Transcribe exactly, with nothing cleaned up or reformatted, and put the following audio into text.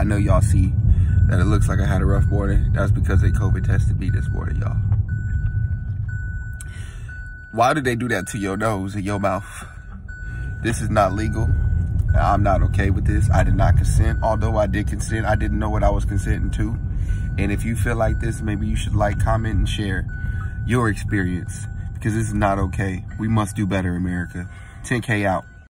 I know y'all see that it looks like I had a rough morning. That's because they COVID tested me this morning, y'all. Why did they do that to your nose and your mouth? This is not legal. I'm not okay with this. I did not consent. Although I did consent, I didn't know what I was consenting to. And if you feel like this, maybe you should like, comment, and share your experience, because this is not okay. We must do better, America. ten K out.